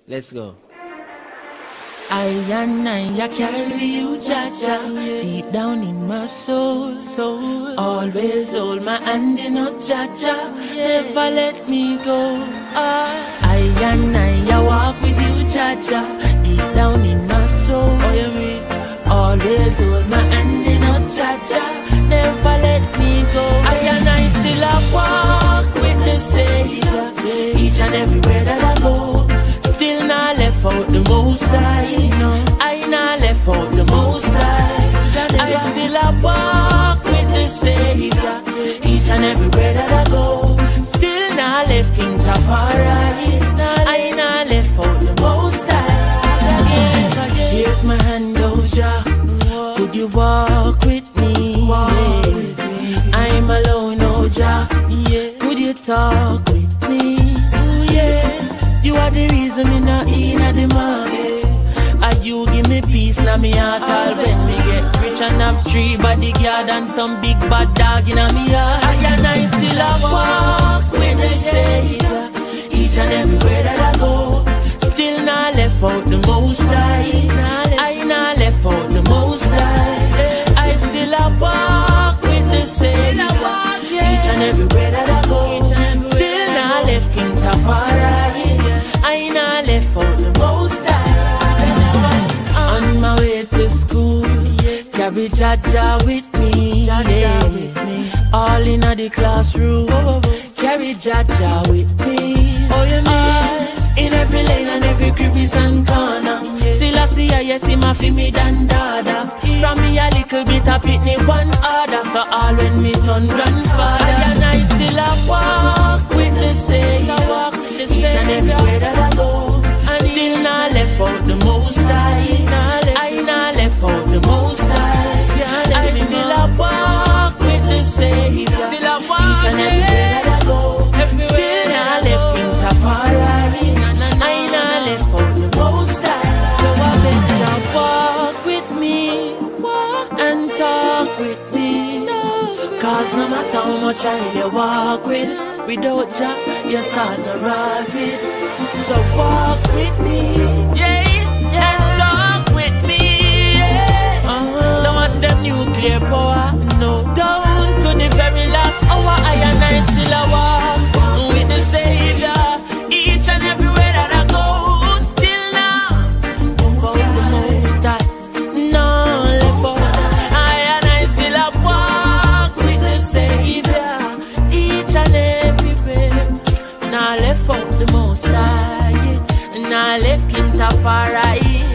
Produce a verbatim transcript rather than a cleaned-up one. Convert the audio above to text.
Let's go. I and I, I carry you, Jaja, deep down in my soul, soul. Always hold my hand in a Jaja, never let me go. I and I, I walk with you, Jaja, deep down in my soul. Oh, you mean? Always hold my hand in a Jaja, never let me go. I and I still a walk with the Savior, each and everywhere that I go. Still not left out the most high, no. I not left out the most high. I still a walk with the Savior, each and everywhere that I go. Still not left King Tafari, I not left out the most high. Here's my hand, oh Jah, could you walk with me? Yeah. I'm alone, oh Jah, could you talk with me? You are the reason me not in at the market. And you give me peace now me heart all when me get rich and have three bodyguard and some big bad dog in a me heart. I and I still a walk with the Savior, each and everywhere that I go. Still not left out the most high, I not left out the most high. I still a walk with the Savior, each and everywhere that I go. Still not left King Tafari, I not left out the most high. On my way to school, carry Jaja with me, yeah. All in the classroom, carry Jaja with me. Oh, you mean? In every lane and every crevice and corner, still I see I yes him a fi me dan dada. From me a little bit a pitney one order, so all when me turn grandfather. I and I still a walk with the Savior, each and everywhere that I go. And still not left out the most high, I not left out the most high. I still a walk with the Savior, each and everywhere that I go. Still not left King Tafari, I not left out the most high. So I bet you walk with me, walk and talk with me, cause no matter how much I you walk with, without Jah, your son a rotted. So walk with me, yeah, yeah, and talk with me, yeah. Uh-huh. Don't watch them nuclear power, no. Down to the very last hour, I and I still a walk with the Savior, each and everywhere that I go. Still now, for the most high, no left out. I and I still a walk with the Savior, each and everywhere. Now left out the most high, now left King Tafari.